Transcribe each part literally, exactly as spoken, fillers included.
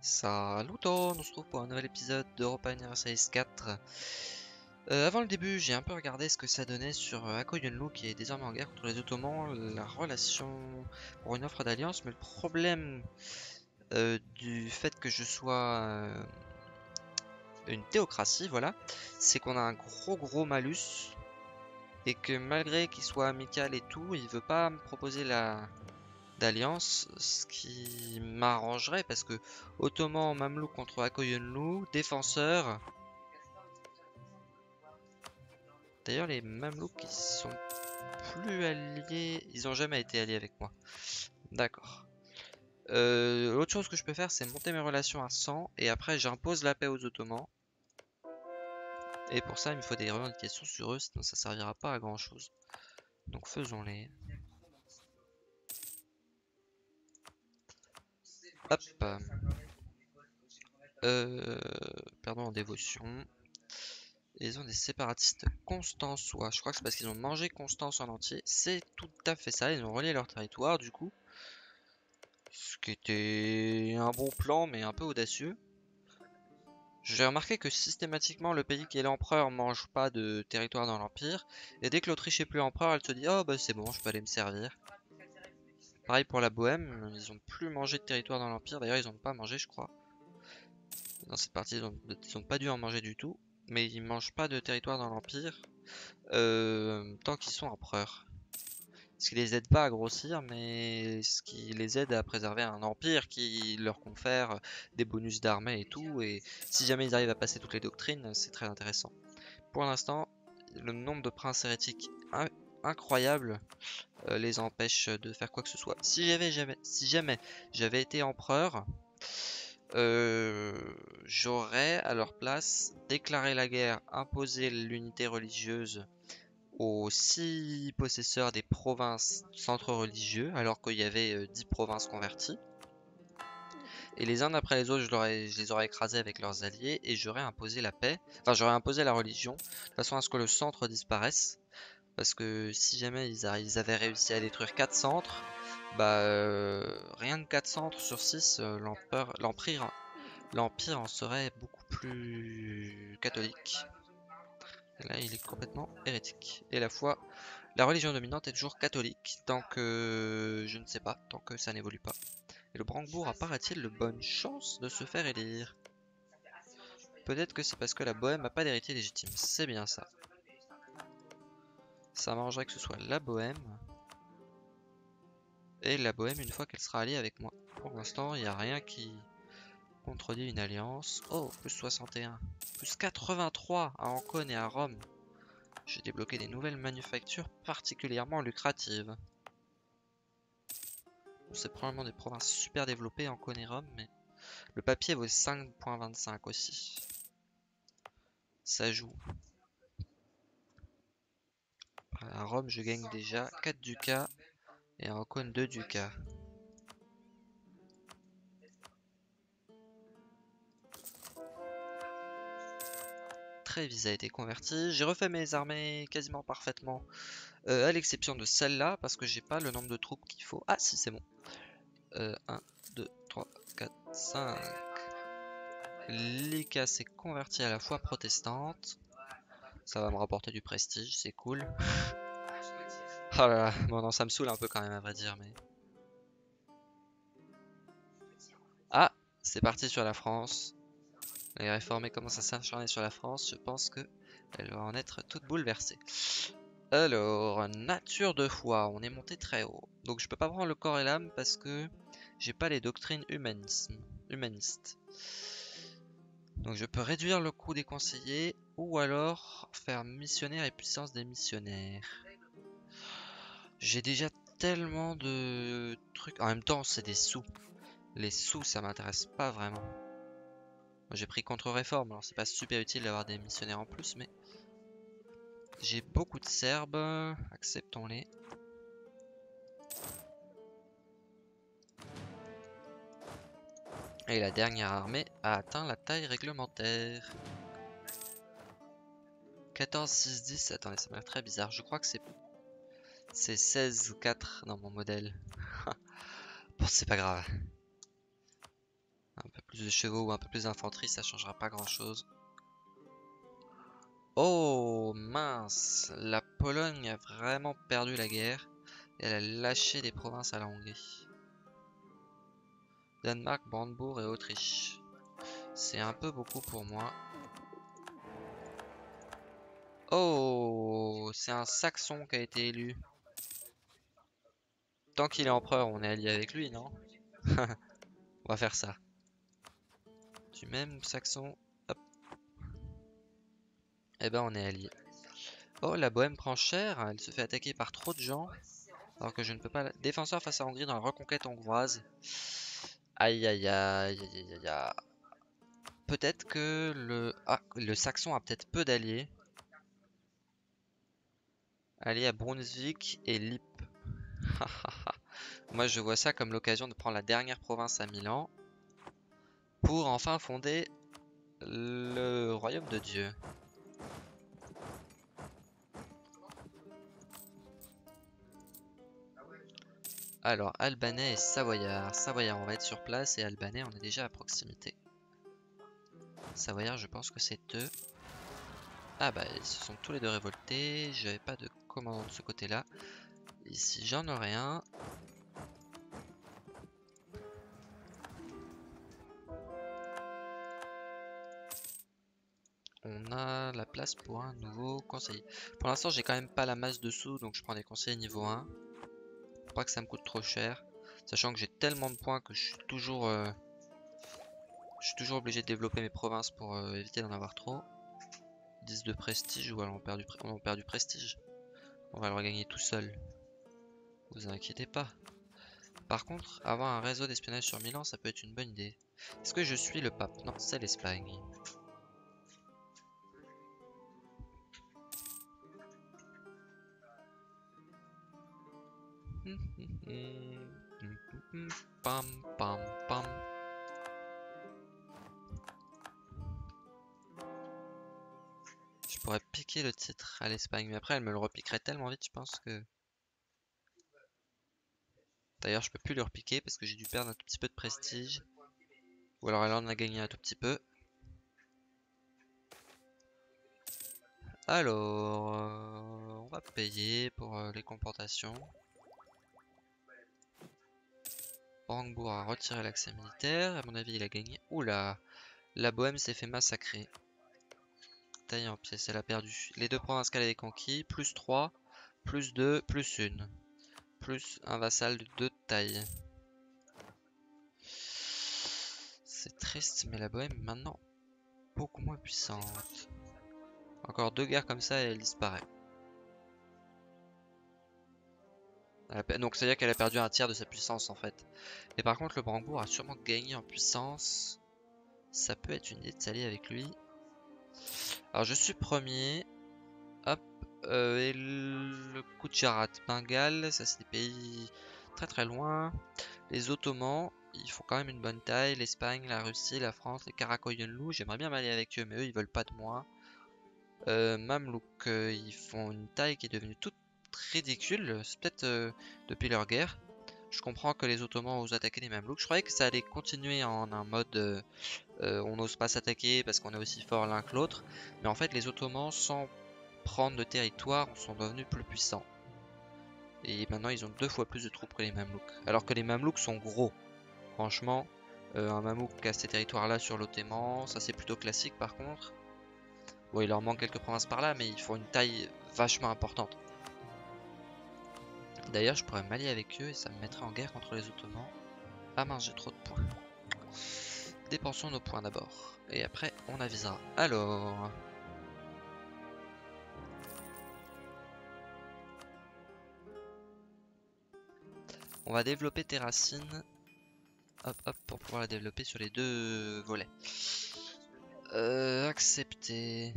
Salut, on se retrouve pour un nouvel épisode d'Europa Universalis quatre. Euh, avant le début, j'ai un peu regardé ce que ça donnait sur euh, Ako Yunlu, qui est désormais en guerre contre les Ottomans, la relation pour une offre d'alliance, mais le problème euh, du fait que je sois euh, une théocratie, voilà, c'est qu'on a un gros gros malus, et que malgré qu'il soit amical et tout, il veut pas me proposer la d'alliance, ce qui m'arrangerait parce que Ottoman Mamelouk contre Ako Yunlu, défenseur. D'ailleurs, les Mamelouks ils sont plus alliés, ils ont jamais été alliés avec moi. D'accord. Euh, L'autre chose que je peux faire, c'est monter mes relations à cent et après j'impose la paix aux Ottomans. Et pour ça, il me faut des revendications sur eux, sinon ça servira pas à grand chose. Donc faisons-les. Hop. Euh, pardon, en dévotion. Ils ont des séparatistes constançois. Je crois que c'est parce qu'ils ont mangé Constance en entier. C'est tout à fait ça. Ils ont relié leur territoire du coup. Ce qui était un bon plan mais un peu audacieux. J'ai remarqué que systématiquement le pays qui est l'empereur mange pas de territoire dans l'empire. Et dès que l'Autriche est plus empereur, elle se dit oh bah c'est bon, je peux aller me servir. Pareil pour la Bohème, ils ont plus mangé de territoire dans l'empire. D'ailleurs ils ont pas mangé je crois. Dans cette partie ils ont, ils ont pas dû en manger du tout. Mais ils mangent pas de territoire dans l'empire. Euh, tant qu'ils sont empereurs. Ce qui les aide pas à grossir, mais ce qui les aide à préserver un empire qui leur confère des bonus d'armée et tout. Et si jamais ils arrivent à passer toutes les doctrines, c'est très intéressant. Pour l'instant, le nombre de princes hérétiques in incroyable euh, les empêche de faire quoi que ce soit. Si j'avais jamais, si jamais j'avais été empereur, euh, j'aurais à leur place déclaré la guerre, imposé l'unité religieuse aux six possesseurs des provinces centres religieux, alors qu'il y avait euh, dix provinces converties. Et les uns après les autres, je, aurais, je les aurais écrasés avec leurs alliés et j'aurais imposé la paix. Enfin, j'aurais imposé la religion, de façon à ce que le centre disparaisse. Parce que si jamais ils, a, ils avaient réussi à détruire quatre centres, bah euh, rien que quatre centres sur six, euh, l'empire l'empire en serait beaucoup plus catholique. Et là, il est complètement hérétique. Et la foi, la religion dominante est toujours catholique, tant que je ne sais pas, tant que ça n'évolue pas. Et le Brandebourg apparaît-il de bonnes chances de se faire élire? Peut-être que c'est parce que la Bohème n'a pas d'héritier légitime, c'est bien ça. Ça m'arrangerait que ce soit la Bohème. Et la Bohème une fois qu'elle sera alliée avec moi. Pour l'instant, il n'y a rien qui contredit une alliance. Oh, plus soixante et un. Plus quatre-vingt-trois à Ancône et à Rome. J'ai débloqué des nouvelles manufactures particulièrement lucratives. Bon, c'est probablement des provinces super développées, Ancône et Rome, mais le papier vaut cinq virgule vingt-cinq aussi. Ça joue. À Rome, je gagne déjà quatre ducats et à Ancône deux ducats. Trévise a été converti. J'ai refait mes armées quasiment parfaitement, euh, à l'exception de celle-là, parce que j'ai pas le nombre de troupes qu'il faut. Ah si, c'est bon. Euh, un, deux, trois, quatre, cinq. Lika s'est converti à la foi protestante. Ça va me rapporter du prestige, c'est cool. Oh là là, bon non, ça me saoule un peu quand même à vrai dire, mais... Ah, c'est parti sur la France. Les réformés commencent à s'acharner sur la France, je pense que elle va en être toute bouleversée. Alors, nature de foi, on est monté très haut. Donc je peux pas prendre le corps et l'âme parce que j'ai pas les doctrines humanisme, humanistes. Donc je peux réduire le coût des conseillers ou alors faire missionnaire et puissance des missionnaires. J'ai déjà tellement de trucs. En même temps, c'est des sous. Les sous, ça m'intéresse pas vraiment. J'ai pris contre-réforme, alors c'est pas super utile d'avoir des missionnaires en plus, mais... J'ai beaucoup de Serbes, acceptons-les. Et la dernière armée a atteint la taille réglementaire. quatorze, six, dix, attendez, ça m'a l'air très bizarre. Je crois que c'est c'est seize, quatre dans mon modèle. Bon, c'est pas grave. Un peu plus plus de chevaux ou un peu plus d'infanterie, ça changera pas grand chose. Oh mince, la Pologne a vraiment perdu la guerre et elle a lâché des provinces à la Hongrie. Danemark, Brandebourg et Autriche. C'est un peu beaucoup pour moi. Oh, c'est un Saxon qui a été élu. Tant qu'il est empereur, on est allié avec lui, non? On va faire ça. Du même Saxon, hop. Eh ben on est allié. Oh, la Bohème prend cher, elle se fait attaquer par trop de gens. Alors que je ne peux pas... Défenseur face à Hongrie dans la reconquête hongroise. Aïe aïe aïe aïe aïe aïe aïe. Peut-être que le... Ah, le Saxon a peut-être peu d'alliés. Alliés à Brunswick et Lippe. Moi je vois ça comme l'occasion de prendre la dernière province à Milan. Pour enfin fonder le royaume de Dieu. Alors, Albanais et Savoyard. Savoyard, on va être sur place et Albanais, on est déjà à proximité. Savoyard, je pense que c'est eux. Ah bah, ils se sont tous les deux révoltés. J'avais pas de commandant de ce côté-là. Ici, j'en aurai un. On a la place pour un nouveau conseiller. Pour l'instant, j'ai quand même pas la masse de sous, donc je prends des conseillers niveau un. Pour pas que ça me coûte trop cher. Sachant que j'ai tellement de points que je suis toujours... Euh, je suis toujours obligé de développer mes provinces pour euh, éviter d'en avoir trop. dix de prestige, ou alors on perd, du on perd du prestige. On va le regagner tout seul. Vous inquiétez pas. Par contre, avoir un réseau d'espionnage sur Milan, ça peut être une bonne idée. Est-ce que je suis le pape? Non, c'est l'Espagne. Pam, pam, pam. Je pourrais piquer le titre à l'Espagne, mais après elle me le repiquerait tellement vite, je pense que... D'ailleurs, je peux plus le repiquer parce que j'ai dû perdre un tout petit peu de prestige. Ou alors elle en a gagné un tout petit peu. Alors, euh, on va payer pour euh, les comportations. Brandebourg a retiré l'accès militaire. À mon avis, il a gagné. Oula, la Bohème s'est fait massacrer. Taille en pièces, elle a perdu. Les deux provinces qu'elle avait conquis, plus trois, plus deux, plus une. Plus un vassal de deux tailles. C'est triste, mais la Bohème est maintenant beaucoup moins puissante. Encore deux guerres comme ça et elle disparaît. Donc c'est à dire qu'elle a perdu un tiers de sa puissance en fait. Et par contre le Brandebourg a sûrement gagné en puissance. Ça peut être une idée de s'allier avec lui. Alors je suis premier. Hop. Euh, et le Gujarat, Bengale, ça c'est des pays très très loin. Les Ottomans, ils font quand même une bonne taille. L'Espagne, la Russie, la France, les Karakoyunlu, j'aimerais bien m'allier avec eux, mais eux ils veulent pas de moi. Euh, Mamelouk, euh, ils font une taille qui est devenue toute ridicule. C'est peut-être euh, depuis leur guerre. Je comprends que les Ottomans osent attaquer les Mamelouks. Je croyais que ça allait continuer en un mode euh, euh, on n'ose pas s'attaquer parce qu'on est aussi fort l'un que l'autre. Mais en fait, les Ottomans, sans prendre de territoire, sont devenus plus puissants. Et maintenant, ils ont deux fois plus de troupes que les Mamelouks. Alors que les Mamelouks sont gros. Franchement, euh, un Mamelouk qui a ces territoires-là sur l'Ottoman, ça c'est plutôt classique par contre. Bon, il leur manque quelques provinces par là, mais ils font une taille vachement importante. D'ailleurs, je pourrais m'allier avec eux et ça me mettrait en guerre contre les Ottomans. Ah mince, j'ai trop de points. Dépensons nos points d'abord. Et après, on avisera. Alors... On va développer Terracine. Hop, hop, pour pouvoir la développer sur les deux volets. Euh, accepter.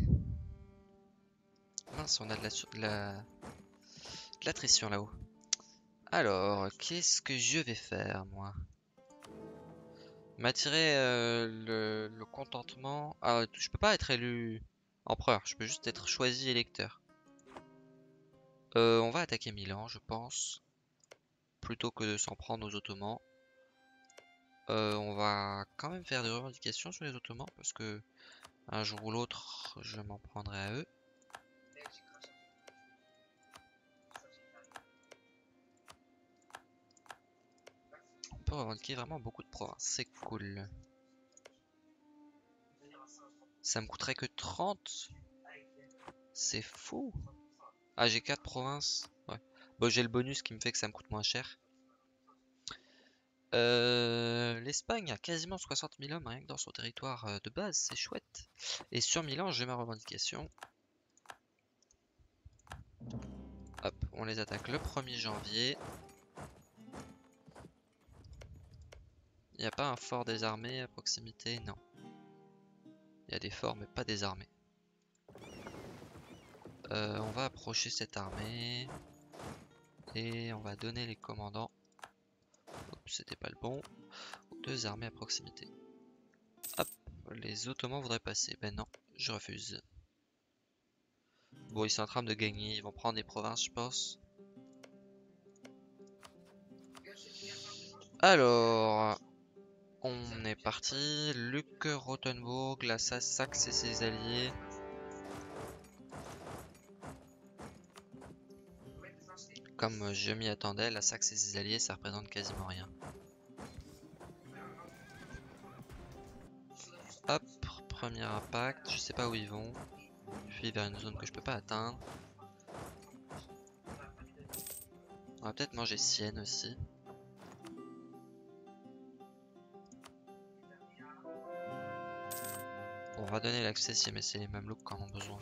Mince, on a de la... De la... de l'attrition là-haut. Alors, qu'est-ce que je vais faire, moi? M'attirer euh, le, le contentement. Ah, je peux pas être élu empereur, je peux juste être choisi électeur. Euh, on va attaquer Milan, je pense. Plutôt que de s'en prendre aux Ottomans. Euh, on va quand même faire des revendications sur les Ottomans parce que un jour ou l'autre, je m'en prendrai à eux. On peut revendiquer vraiment beaucoup de provinces, c'est cool. Ça me coûterait que trente. C'est fou. Ah, j'ai quatre provinces. Ouais. Bon, j'ai le bonus qui me fait que ça me coûte moins cher. Euh, L'Espagne a quasiment soixante mille hommes rien que dans son territoire euh, de base, c'est chouette. Et sur Milan, j'ai ma revendication. Hop, on les attaque le premier janvier. Il n'y a pas un fort désarmé à proximité? Non. Il y a des forts mais pas désarmés. Euh, on va approcher cette armée. Et on va donner les commandants. Oups, c'était pas le bon. Deux armées à proximité. Hop, les Ottomans voudraient passer. Ben non, je refuse. Bon, ils sont en train de gagner, ils vont prendre des provinces, je pense. Alors, on est parti. Luc Rothenburg, la Saxe et ses alliés. Comme je m'y attendais, la Saxe et ses alliés, ça représente quasiment rien. Hop, premier impact, je sais pas où ils vont. Je suis vers une zone que je peux pas atteindre. On va peut-être manger Sienne aussi. On va donner l'accès si mais c'est les Mamelouks qui en ont besoin.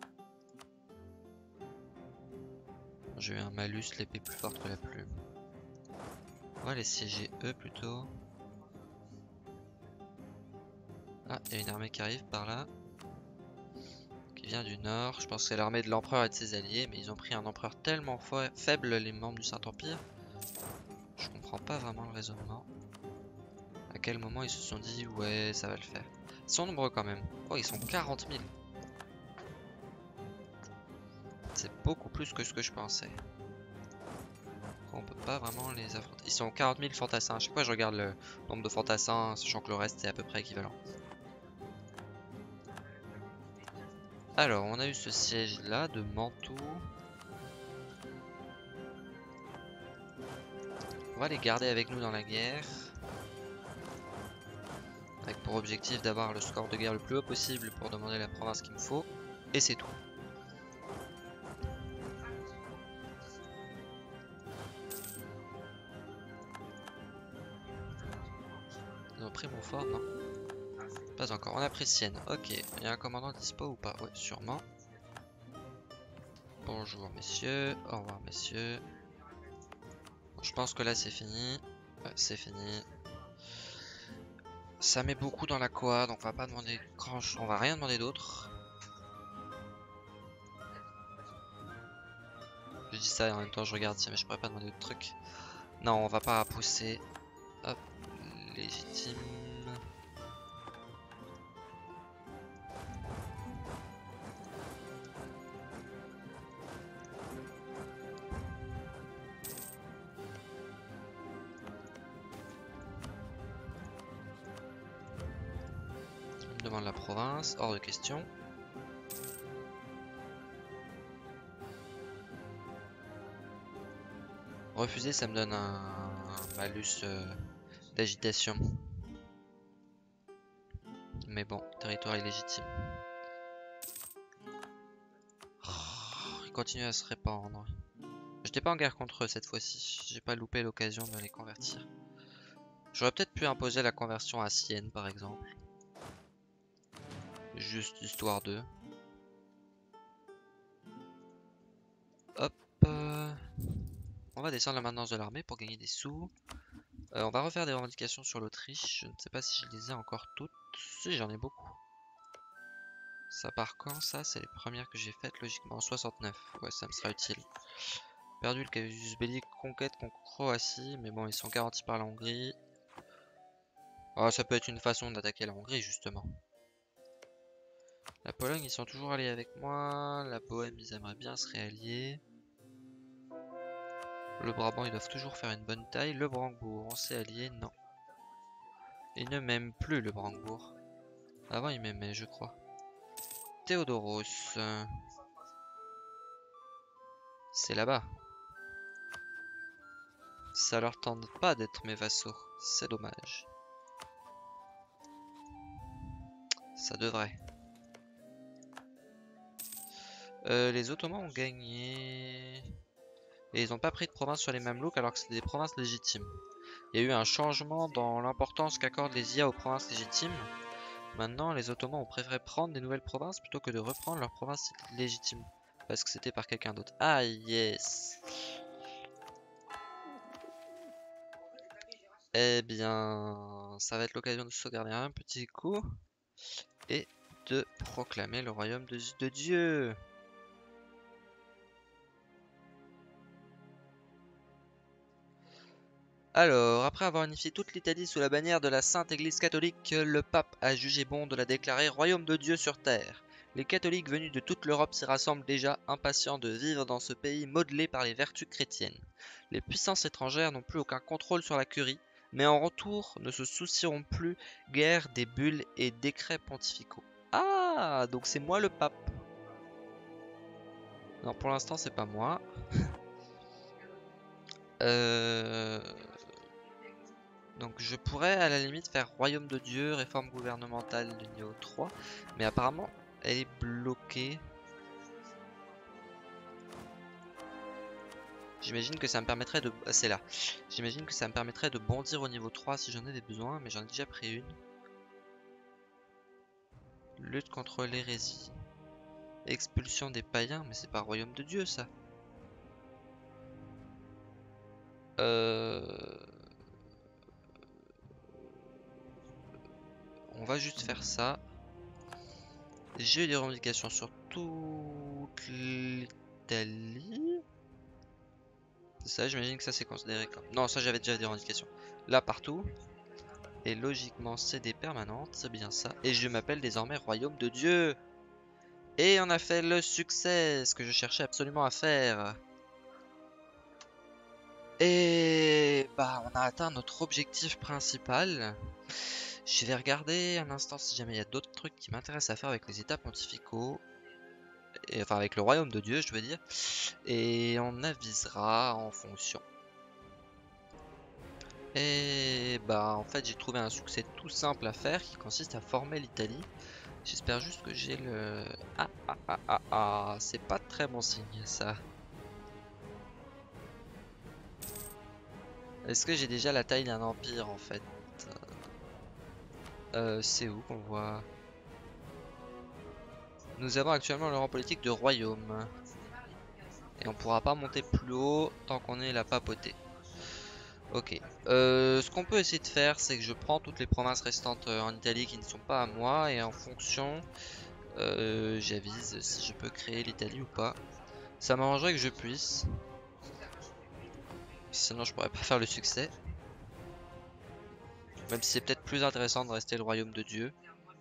J'ai eu un malus, l'épée plus forte que la plume. On va les siéger eux plutôt. Ah, il y a une armée qui arrive par là. Qui vient du nord. Je pense que c'est l'armée de l'empereur et de ses alliés. Mais ils ont pris un empereur tellement faible, les membres du Saint-Empire. Je comprends pas vraiment le raisonnement. À quel moment ils se sont dit ouais ça va le faire. Ils sont nombreux quand même. Oh ils sont quarante mille. C'est beaucoup plus que ce que je pensais. On peut pas vraiment les affronter. Ils sont quarante mille fantassins. À chaque fois je regarde le nombre de fantassins, sachant que le reste est à peu près équivalent. Alors on a eu ce siège là de Mantoue. On va les garder avec nous dans la guerre. Avec pour objectif d'avoir le score de guerre le plus haut possible pour demander la province qu'il me faut. Et c'est tout. Ils ont pris mon fort, non? Pas encore. On a pris Sienne. Ok. Il y a un commandant dispo ou pas? Ouais, sûrement. Bonjour messieurs. Au revoir messieurs. Bon, je pense que là c'est fini. Ouais, c'est fini. Ça met beaucoup dans la coa, donc on va pas demander grand chose. On va rien demander d'autre. Je dis ça et en même temps je regarde si mais je pourrais pas demander d'autres trucs. Non, on va pas pousser. Hop, légitime. On me demande la province, hors de question. Refuser, ça me donne un, un malus euh, d'agitation. Mais bon, territoire illégitime. Oh, ils continuent à se répandre. J'étais pas en guerre contre eux cette fois-ci. J'ai pas loupé l'occasion de les convertir. J'aurais peut-être pu imposer la conversion à Sienne par exemple. Juste histoire d'eux. Hop. Euh... On va descendre la maintenance de l'armée pour gagner des sous. Euh, on va refaire des revendications sur l'Autriche. Je ne sais pas si je les ai encore toutes. Si, j'en ai beaucoup. Ça part quand ça? C'est les premières que j'ai faites logiquement en soixante-neuf. Ouais, ça me sera utile. Perdu le casus belli conquête contre Croatie. Mais bon, ils sont garantis par la Hongrie. Oh, ça peut être une façon d'attaquer la Hongrie justement. La Pologne, ils sont toujours alliés avec moi. La Bohème, ils aimeraient bien se réallier. Le Brabant, ils doivent toujours faire une bonne taille. Le Brandebourg, on s'est allié? Non. Il ne m'aime plus le Brandebourg. Avant il m'aimait je crois. Théodoros. euh, C'est là-bas. Ça leur tente pas d'être mes vassaux. C'est dommage. Ça devrait. Euh, les Ottomans ont gagné. Et ils n'ont pas pris de province sur les Mamelouks alors que c'est des provinces légitimes. Il y a eu un changement dans l'importance qu'accordent les I A aux provinces légitimes. Maintenant, les Ottomans ont préféré prendre des nouvelles provinces plutôt que de reprendre leurs provinces légitimes. Parce que c'était par quelqu'un d'autre. Ah yes. Eh bien, ça va être l'occasion de sauvegarder un petit coup. Et de proclamer le royaume de, de Dieu. Alors, après avoir unifié toute l'Italie sous la bannière de la Sainte Église catholique, le pape a jugé bon de la déclarer royaume de Dieu sur terre. Les catholiques venus de toute l'Europe s'y rassemblent déjà, impatients de vivre dans ce pays modelé par les vertus chrétiennes. Les puissances étrangères n'ont plus aucun contrôle sur la curie, mais en retour ne se soucieront plus guère des bulles et décrets pontificaux. Ah, donc c'est moi le pape. Non, pour l'instant c'est pas moi. euh... Donc je pourrais à la limite faire Royaume de Dieu, réforme gouvernementale de niveau trois, mais apparemment elle est bloquée. J'imagine que ça me permettrait de... ah, c'est là. J'imagine que ça me permettrait de bondir au niveau trois si j'en ai des besoins, mais j'en ai déjà pris une. Lutte contre l'hérésie. Expulsion des païens, mais c'est pas Royaume de Dieu ça. Euh... On va juste faire ça. J'ai eu des revendications sur toute l'Italie. Ça, j'imagine que ça c'est considéré comme... Non, ça j'avais déjà des revendications. Là, partout. Et logiquement, c'est des permanentes, c'est bien ça. Et je m'appelle désormais Royaume de Dieu. Et on a fait le succès, ce que je cherchais absolument à faire. Et bah, on a atteint notre objectif principal. Je vais regarder un instant si jamais il y a d'autres trucs qui m'intéressent à faire avec les états pontificaux. Et, enfin, avec le Royaume de Dieu, je veux dire. Et on avisera en fonction. Et bah en fait j'ai trouvé un succès tout simple à faire qui consiste à former l'Italie. J'espère juste que j'ai le... Ah ah ah ah ah, c'est pas très bon signe ça. Est-ce que j'ai déjà la taille d'un empire en fait? euh, C'est où qu'on voit? Nous avons actuellement le rang politique de royaume. Et on pourra pas monter plus haut tant qu'on est la papauté. Ok. Euh, ce qu'on peut essayer de faire, c'est que je prends toutes les provinces restantes euh, en Italie qui ne sont pas à moi. Et en fonction, euh, j'avise si je peux créer l'Italie ou pas. Ça m'arrangerait que je puisse. Sinon je pourrais pas faire le succès. Même si c'est peut-être plus intéressant de rester le royaume de Dieu.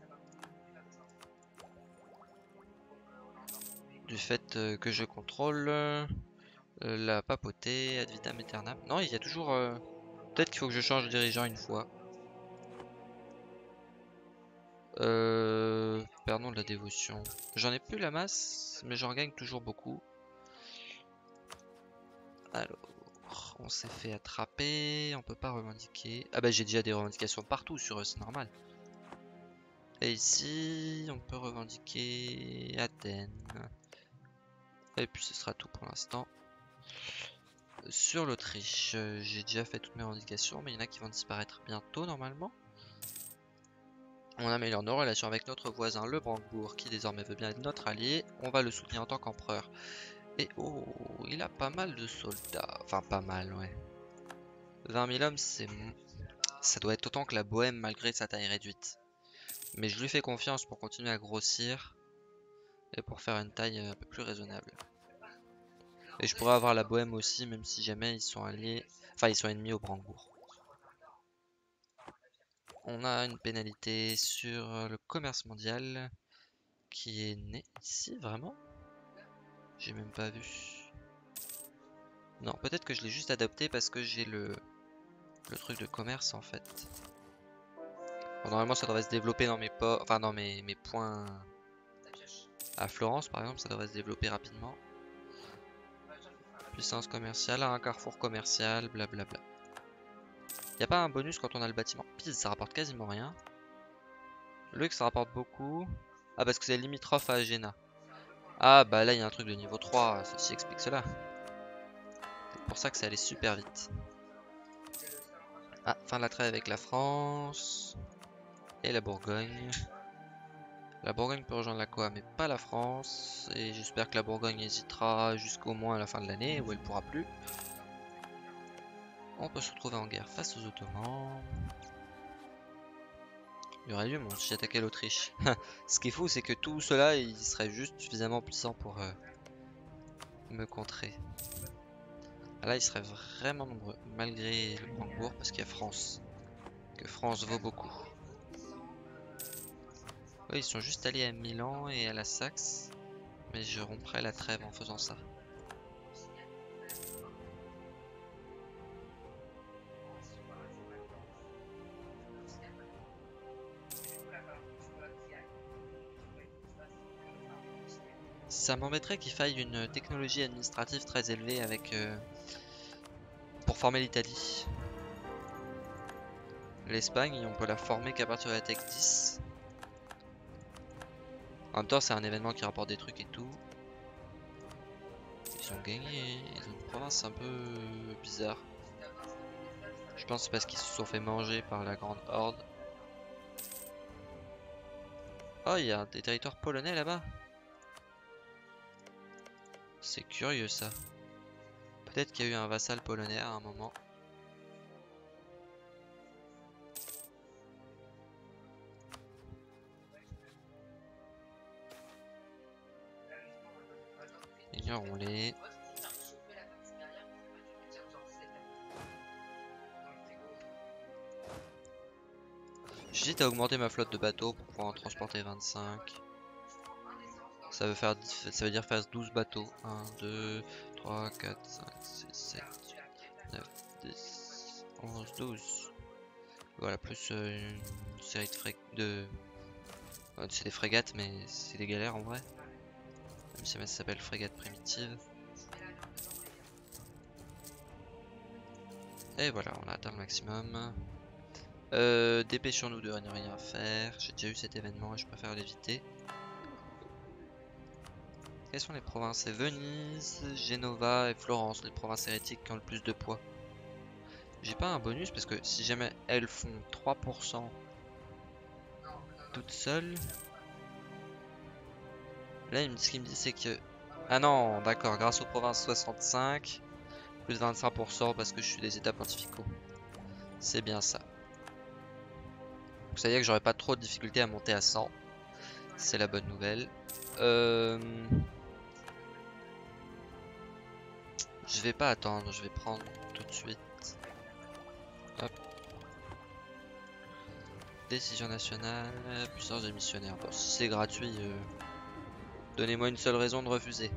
Du fait euh, que je contrôle euh, la papauté ad vitam aeternam. Non, il y a toujours... euh, Peut-être qu'il faut que je change de dirigeant une fois. Euh... Perdons de la dévotion. J'en ai plus la masse, mais j'en gagne toujours beaucoup. Alors, on s'est fait attraper, on peut pas revendiquer. Ah bah j'ai déjà des revendications partout sur eux, c'est normal. Et ici, on peut revendiquer Athènes. Et puis ce sera tout pour l'instant. Sur l'Autriche, euh, j'ai déjà fait toutes mes revendications, mais il y en a qui vont disparaître bientôt normalement. On améliore nos relations avec notre voisin le Brandebourg, qui désormais veut bien être notre allié. On va le soutenir en tant qu'empereur. Et oh, il a pas mal de soldats. Enfin, pas mal, ouais. vingt mille hommes, c'est... ça doit être autant que la Bohème malgré sa taille réduite. Mais je lui fais confiance pour continuer à grossir. Et pour faire une taille un peu plus raisonnable. Et je pourrais avoir la Bohème aussi, même si jamais ils sont alliés... Enfin, ils sont ennemis au Brandebourg. On a une pénalité sur le commerce mondial qui est né ici, vraiment? J'ai même pas vu. Non, peut-être que je l'ai juste adapté parce que j'ai le... le truc de commerce en fait. Bon, normalement ça devrait se développer dans mes ports, enfin dans mes, mes points à Florence par exemple, ça devrait se développer rapidement. Puissance commerciale, un carrefour commercial, blablabla. Y a pas un bonus quand on a le bâtiment? Pise, ça rapporte quasiment rien. Le X ça rapporte beaucoup. Ah parce que c'est limitrophe à Agena. Ah bah là il y a un truc de niveau trois, ceci explique cela. C'est pour ça que ça allait super vite. Ah, fin de la trêve avec la France. Et la Bourgogne. La Bourgogne peut rejoindre la Coa mais pas la France. Et j'espère que la Bourgogne hésitera jusqu'au moins à la fin de l'année où elle pourra plus. On peut se retrouver en guerre face aux Ottomans. Il y aurait lieu, mon si j'attaquais l'Autriche. Ce qui est fou, c'est que tout cela, il serait juste suffisamment puissant pour euh, me contrer. Ah, là, il serait vraiment nombreux, malgré le Brandebourg, parce qu'il y a France. Que France vaut beaucoup. Oui, ils sont juste allés à Milan et à la Saxe. Mais je romprais la trêve en faisant ça. Ça m'embêterait qu'il faille une technologie administrative très élevée avec euh, pour former l'Italie. L'Espagne, on peut la former qu'à partir de la Tech dix. En même temps, c'est un événement qui rapporte des trucs et tout. Ils ont gagné. Ils ont une province un peu bizarre. Je pense que c'est parce qu'ils se sont fait manger par la grande horde. Oh, il y a des territoires polonais là-bas. C'est curieux ça. Peut-être qu'il y a eu un vassal polonais à un moment. Ignorons-les. J'hésite à augmenter ma flotte de bateaux pour pouvoir en transporter vingt-cinq. Ça veut, faire, ça veut dire faire douze bateaux. un, deux, trois, quatre, cinq, six, sept, huit, neuf, dix, onze, douze. Voilà, plus euh, une série de frégates. De... Euh, c'est des frégates, mais c'est des galères en vrai. Même si ça s'appelle frégate primitive. Et voilà, on a atteint le maximum. Euh, dépêchons-nous de ne rien faire. J'ai déjà eu cet événement et je préfère l'éviter. Quelles sont les provinces? C'est Venise, Genova et Florence, les provinces hérétiques qui ont le plus de poids. J'ai pas un bonus parce que si jamais elles font trois pour cent toutes seules. Là, ce qu'il me dit, c'est que. Ah non, d'accord, grâce aux provinces soixante-cinq, plus vingt-cinq pour cent parce que je suis des états pontificaux. C'est bien ça. Donc, ça veut dire que j'aurais pas trop de difficultés à monter à cent. C'est la bonne nouvelle. Euh... Je vais pas attendre, je vais prendre tout de suite. Hop. Décision nationale, puissance des missionnaires. Bon, si c'est gratuit, euh, donnez-moi une seule raison de refuser.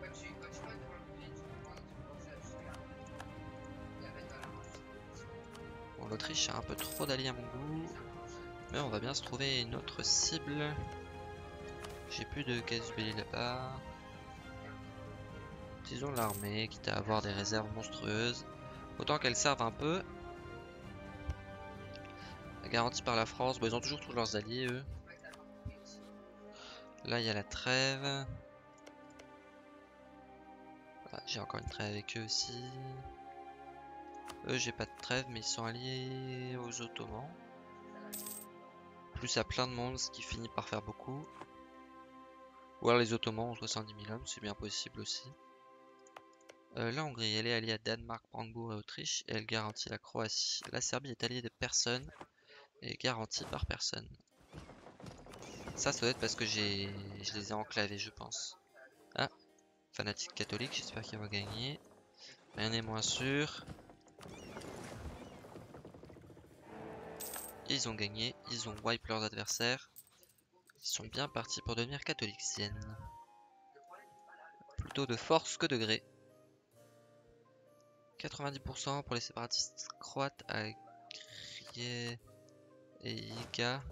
Bon, l'Autriche a un peu trop d'alliés à mon goût. Mais on va bien se trouver une autre cible. J'ai plus de caisse du belli là-bas. Disons l'armée, quitte à avoir des réserves monstrueuses. Autant qu'elles servent un peu. Garantie par la France. Bon, ils ont toujours tous leurs alliés, eux. Là, il y a la trêve. Ah, j'ai encore une trêve avec eux aussi. Eux, j'ai pas de trêve, mais ils sont alliés aux Ottomans. Plus à plein de monde, ce qui finit par faire beaucoup. Ou alors les Ottomans ont soixante-dix mille hommes, c'est bien possible aussi. Euh, la Hongrie, elle est alliée à Danemark, Brandebourg et Autriche, et elle garantit la Croatie. La Serbie est alliée de personne, et garantie par personne. Ça, ça doit être parce que j'ai, je les ai enclavés, je pense. Ah, fanatique catholique, j'espère qu'il va gagner. Rien n'est moins sûr. Ils ont gagné, ils ont wipe leurs adversaires. Ils sont bien partis pour devenir catholiciennes. Plutôt de force que de gré. quatre-vingt-dix pour cent pour les séparatistes croates à et Iga.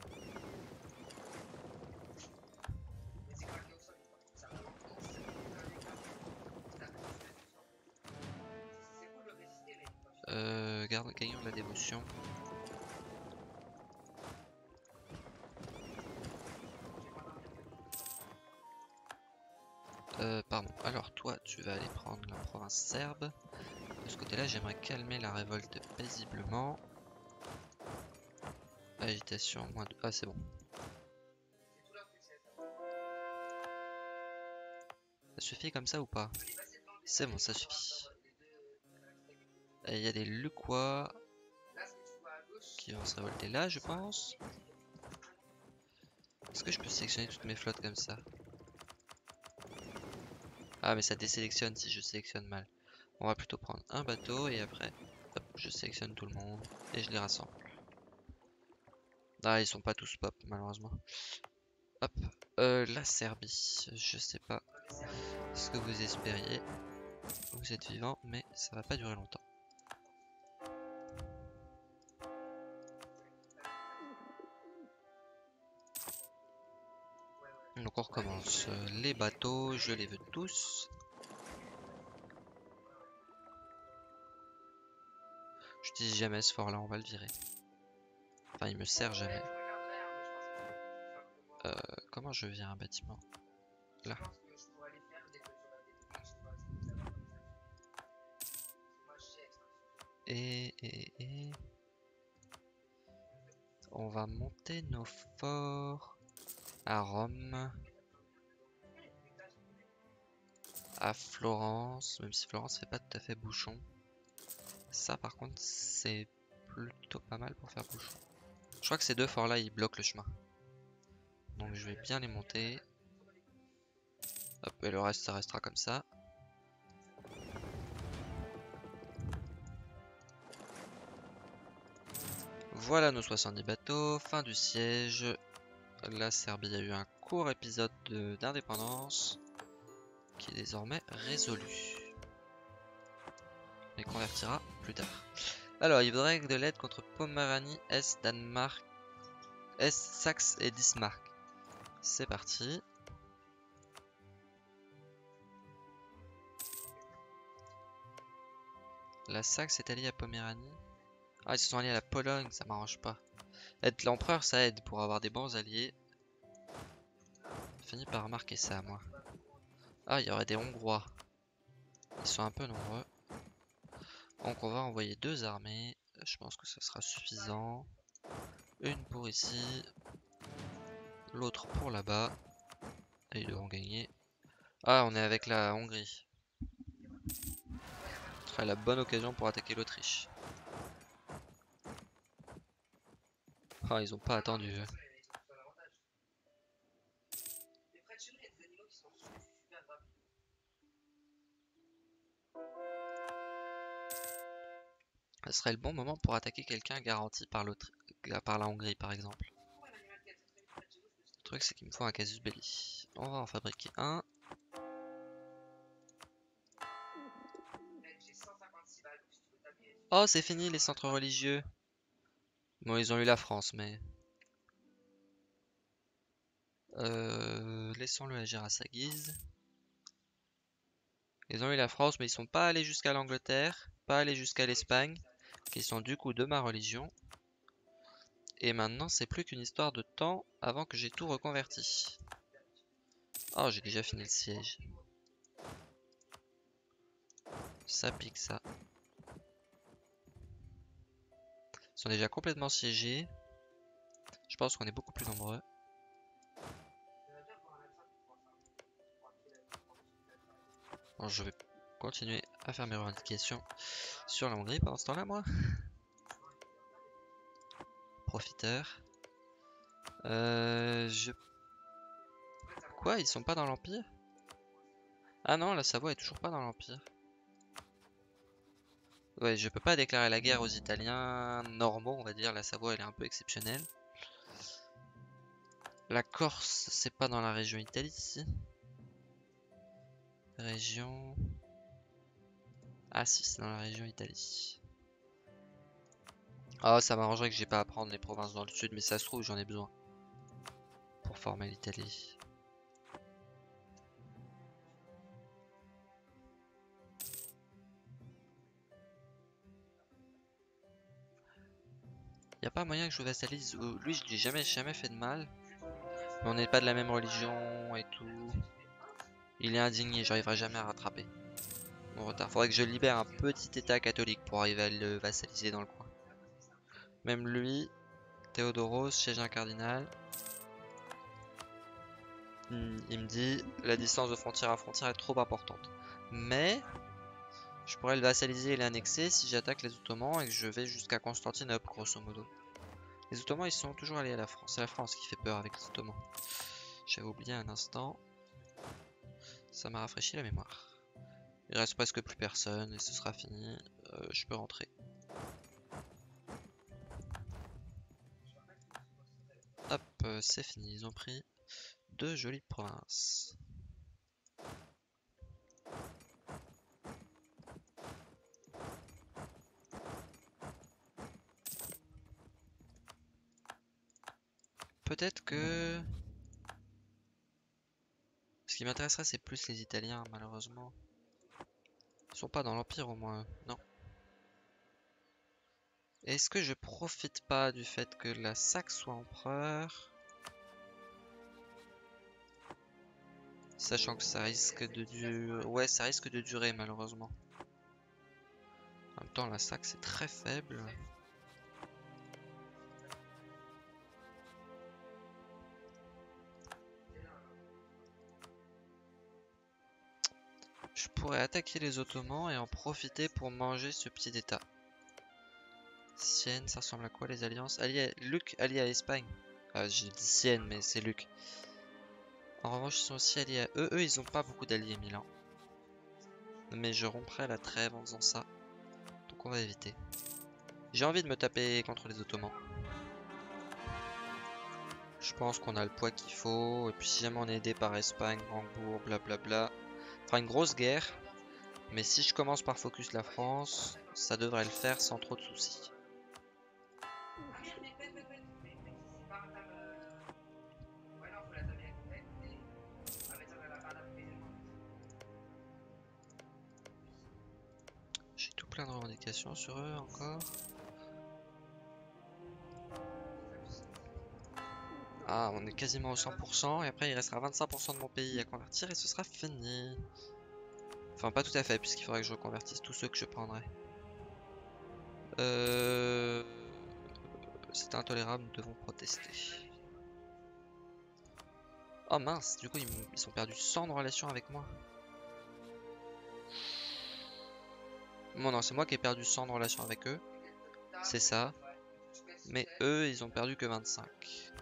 Euh, garde, gagnons de la dévotion. Euh, pardon, alors toi tu vas aller prendre la province serbe. De ce côté là j'aimerais calmer la révolte paisiblement. Agitation, moins de... Ah c'est bon. Ça suffit comme ça ou pas? C'est bon, ça suffit. Et il y a des Luquois qui vont se révolter là je pense. Est-ce que je peux sélectionner toutes mes flottes comme ça? Ah mais ça désélectionne si je sélectionne mal. On va plutôt prendre un bateau et après hop, je sélectionne tout le monde et je les rassemble. Ah ils sont pas tous pop malheureusement. Hop, euh, la Serbie, je sais pas ce que vous espériez. Vous êtes vivant mais ça va pas durer longtemps. Donc on recommence. Les bateaux, je les veux tous. J'utilise jamais ce fort là, on va le virer. Enfin il me sert jamais. Euh, comment je vire un bâtiment? Là. Et, et, et... On va monter nos forts à Rome. À Florence, même si Florence fait pas tout à fait bouchon. Ça par contre c'est plutôt pas mal pour faire bouchon. Je crois que ces deux forts là ils bloquent le chemin. Donc je vais bien les monter. Hop, et le reste ça restera comme ça. Voilà nos soixante-dix bateaux, fin du siège. La Serbie a eu un court épisode d'indépendance qui est désormais résolu. Mais convertira plus tard. Alors, il faudrait de l'aide contre Poméranie, Est, Danemark, Est, Saxe et Bismarck. C'est parti. La Saxe est alliée à Poméranie. Ah, ils se sont alliés à la Pologne, ça m'arrange pas. Être l'empereur, ça aide pour avoir des bons alliés. J'ai fini par remarquer ça, moi. Ah, il y aurait des Hongrois. Ils sont un peu nombreux. Donc on va envoyer deux armées. Je pense que ce sera suffisant. Une pour ici. L'autre pour là-bas. Et ils devront gagner. Ah, on est avec la Hongrie. Ce serait la bonne occasion pour attaquer l'Autriche. Ah, ils ont pas attendu. Ce serait le bon moment pour attaquer quelqu'un garanti par l'autre, par la Hongrie par exemple. Le truc c'est qu'il me faut un casus belli. On va en fabriquer un. Oh, c'est fini les centres religieux. Bon, ils ont eu la France, mais... Euh, laissons-le agir à sa guise. Ils ont eu la France, mais ils sont pas allés jusqu'à l'Angleterre, pas allés jusqu'à l'Espagne, qui sont du coup de ma religion. Et maintenant, c'est plus qu'une histoire de temps avant que j'ai tout reconverti. Oh, j'ai déjà fini le siège. Ça pique ça. Ils sont déjà complètement siégés. Je pense qu'on est beaucoup plus nombreux. Bon, je vais continuer à faire mes revendications sur la Hongrie pendant ce temps-là, moi. Profiteur. Euh, je... Quoi? Ils sont pas dans l'Empire? Ah non, la Savoie est toujours pas dans l'Empire. Ouais, je peux pas déclarer la guerre aux Italiens normaux, on va dire. La Savoie, elle est un peu exceptionnelle. La Corse, c'est pas dans la région Italie, ici. Région... Ah si, c'est dans la région Italie. Ah, ça m'arrangerait que j'ai pas à prendre les provinces dans le sud, mais ça se trouve, j'en ai besoin pour former l'Italie. Y a pas moyen que je vassalise. euh, Lui, je lui ai jamais, jamais fait de mal. Mais on n'est pas de la même religion et tout. Il est indigné, j'arriverai jamais à rattraper mon retard. Faudrait que je libère un petit état catholique pour arriver à le vassaliser dans le coin. Même lui, Théodoros, siège un cardinal. Hmm, Il me dit la distance de frontière à frontière est trop importante. Mais je pourrais le vassaliser et l'annexer si j'attaque les Ottomans et que je vais jusqu'à Constantinople, grosso modo. Les Ottomans, ils sont toujours alliés à la France. C'est la France qui fait peur avec les Ottomans. J'avais oublié un instant. Ça m'a rafraîchi la mémoire. Il reste presque plus personne et ce sera fini. Euh, je peux rentrer. Hop, euh, c'est fini. Ils ont pris deux jolies provinces. Peut-être que... Ce qui m'intéresserait, c'est plus les Italiens, malheureusement. Ils sont pas dans l'Empire, au moins. Non. Est-ce que je profite pas du fait que la Saxe soit empereur? Sachant que ça risque de durer... Ouais, ça risque de durer, malheureusement. En même temps, la Saxe est très faible. Je pourrais attaquer les Ottomans et en profiter pour manger ce petit état. Sienne, ça ressemble à quoi les alliances? Allié à... Luc, allié à Espagne. Ah, j'ai dit Sienne, mais c'est Luc. En revanche, ils sont aussi alliés à eux. Eux, ils ont pas beaucoup d'alliés, Milan. Mais je romprai la trêve en faisant ça. Donc on va éviter. J'ai envie de me taper contre les Ottomans. Je pense qu'on a le poids qu'il faut. Et puis si jamais on est aidé par Espagne, Brandebourg, blablabla. On fera une grosse guerre. Mais si je commence par focus la France, ça devrait le faire sans trop de soucis. J'ai tout plein de revendications sur eux encore. Ah, on est quasiment au cent pour cent. Et après, il restera vingt-cinq pour cent de mon pays à convertir et ce sera fini. Enfin, pas tout à fait, puisqu'il faudrait que je reconvertisse tous ceux que je prendrai. Euh... C'est intolérable, nous devons protester. Oh mince, du coup, ils, ils ont perdu cent de relations avec moi. Bon, non, c'est moi qui ai perdu cent de relations avec eux. C'est ça. Mais eux, ils ont perdu que vingt-cinq.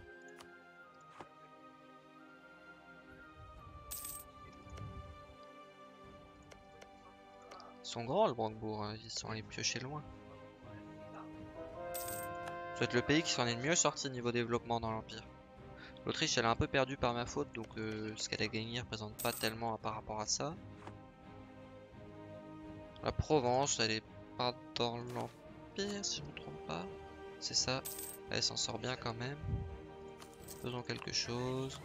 Ils sont grands, le Brandebourg, hein. Ils sont allés piocher loin. Ça va être le pays qui s'en est le mieux sorti niveau développement dans l'Empire. L'Autriche, elle a un peu perdu par ma faute, donc euh, ce qu'elle a gagné représente pas tellement par rapport à ça. La Provence, elle est pas dans l'Empire, si je me trompe pas. C'est ça. Elle s'en sort bien quand même. Faisons quelque chose.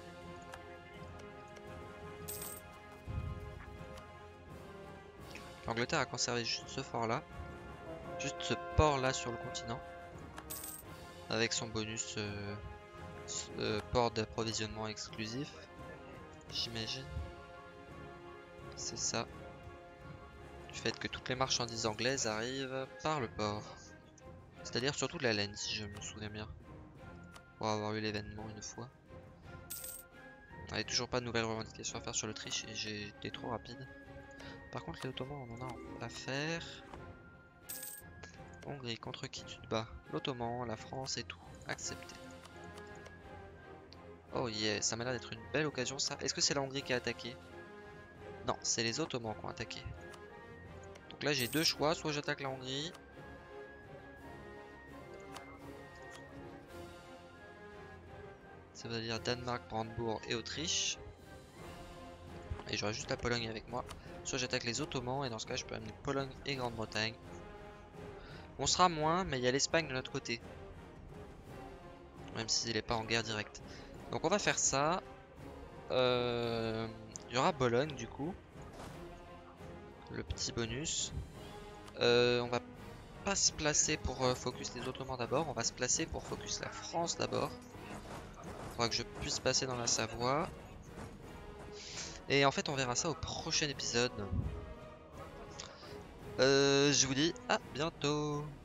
L'Angleterre a conservé juste ce fort-là. Juste ce port-là sur le continent. Avec son bonus euh, euh, port d'approvisionnement exclusif. J'imagine. C'est ça. Du fait que toutes les marchandises anglaises arrivent par le port. C'est-à-dire surtout de la laine, si je me souviens bien. Pour avoir eu l'événement une fois. Il n'y a toujours pas de nouvelles revendications à faire sur l'Autriche et j'ai été trop rapide. Par contre, les Ottomans, on en a à faire. Hongrie, contre qui tu te bats? L'Ottoman, la France et tout. Accepté. Oh yeah, ça m'a l'air d'être une belle occasion ça. Est-ce que c'est la Hongrie qui a attaqué? Non, c'est les Ottomans qui ont attaqué. Donc là j'ai deux choix, soit j'attaque la Hongrie. Ça veut dire Danemark, Brandebourg et Autriche. Et j'aurai juste la Pologne avec moi. Soit j'attaque les Ottomans et dans ce cas je peux amener Pologne et Grande-Bretagne. On sera moins, mais il y a l'Espagne de notre côté. Même s'il n'est pas en guerre directe. Donc on va faire ça. Euh, Il y aura Bologne du coup. Le petit bonus. Euh, on va pas se placer pour euh, focus les Ottomans d'abord. On va se placer pour focus la France d'abord. Il faudra que je puisse passer dans la Savoie. Et en fait on verra ça au prochain épisode. Euh, je vous dis à bientôt.